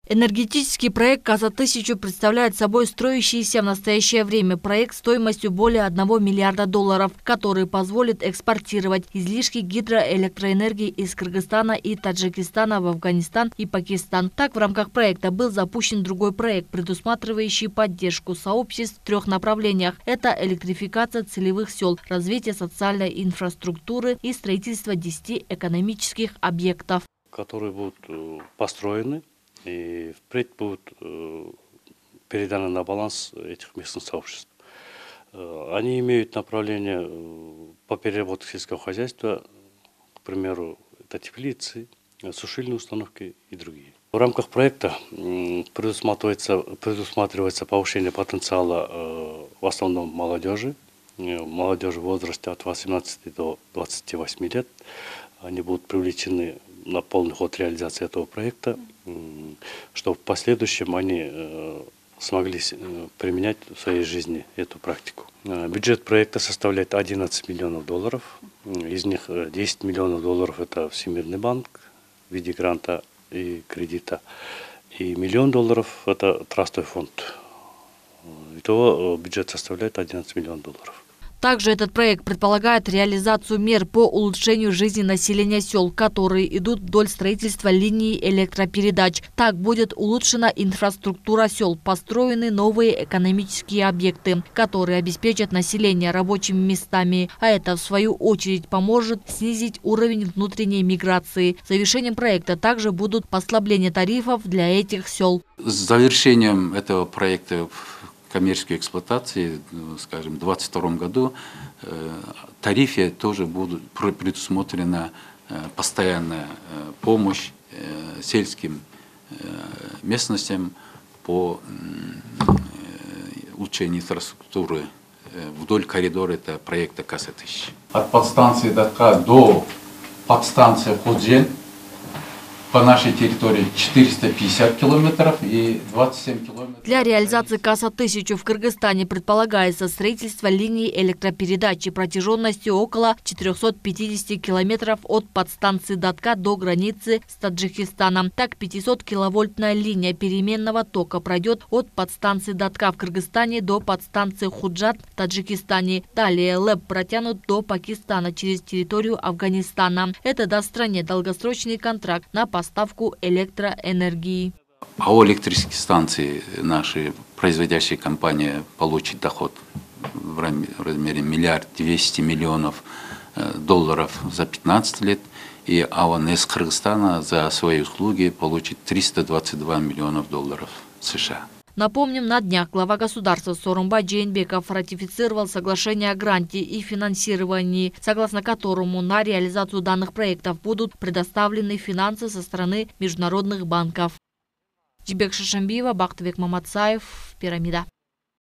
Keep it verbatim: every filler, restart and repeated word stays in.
Энергетический проект «Каза-тысячу» представляет собой строящийся в настоящее время проект стоимостью более одного миллиарда долларов, который позволит экспортировать излишки гидроэлектроэнергии из Кыргызстана и Таджикистана в Афганистан и Пакистан. Так, в рамках проекта был запущен другой проект, предусматривающий поддержку сообществ в трех направлениях. Это электрификация целевых сел, развитие социальной инфраструктуры и строительство десяти экономических объектов, которые будут построены и впредь будут э, переданы на баланс этих местных сообществ. Э, они имеют направление э, по переработке сельского хозяйства, к примеру, это теплицы, сушильные установки и другие. В рамках проекта э, предусматривается, предусматривается повышение потенциала э, в основном молодежи, э, молодежи в возрасте от восемнадцати до двадцати восьми лет. Они будут привлечены на полный ход реализации этого проекта, чтобы в последующем они смогли применять в своей жизни эту практику. Бюджет проекта составляет одиннадцать миллионов долларов. Из них десять миллионов долларов – это Всемирный банк в виде гранта и кредита. И миллион долларов – это трастовый фонд. Итого бюджет составляет одиннадцать миллионов долларов. Также этот проект предполагает реализацию мер по улучшению жизни населения сел, которые идут вдоль строительства линий электропередач. Так будет улучшена инфраструктура сел, построены новые экономические объекты, которые обеспечат население рабочими местами. А это, в свою очередь, поможет снизить уровень внутренней миграции. Завершением проекта также будут послабления тарифов для этих сел. С завершением этого проекта коммерческой эксплуатации, скажем, в двадцать втором году э, тарифе тоже будут предусмотрена э, постоянная э, помощь э, сельским э, местностям по э, улучшению инфраструктуры э, вдоль коридора это проекта «Каза-тысяча». От подстанции Датка до подстанции Худжен по нашей территории четыреста пятьдесят километров и двадцать семь километров. Для реализации «Каза-тысячу» в Кыргызстане предполагается строительство линии электропередачи протяженностью около четырёхсот пятидесяти километров от подстанции Датка до границы с Таджикистаном. Так, пятисоткиловольтная линия переменного тока пройдет от подстанции Датка в Кыргызстане до подстанции Худжат в Таджикистане. Далее ЛЭП протянут до Пакистана через территорию Афганистана. Это даст стране долгосрочный контракт на поставку электроэнергии. АО «Электрические станции» наши производящие компания получит доход в размере миллиард двести миллионов долларов за пятнадцать лет, и АО «НЭС» Кыргызстана за свои услуги получит триста двадцать два миллионов долларов США. Напомним, на днях глава государства Сооронбай Жээнбеков ратифицировал соглашение о гранте и финансировании, согласно которому на реализацию данных проектов будут предоставлены финансы со стороны международных банков. Жибек Шашамбиева, Бактыбек Маматсаев, Пирамида.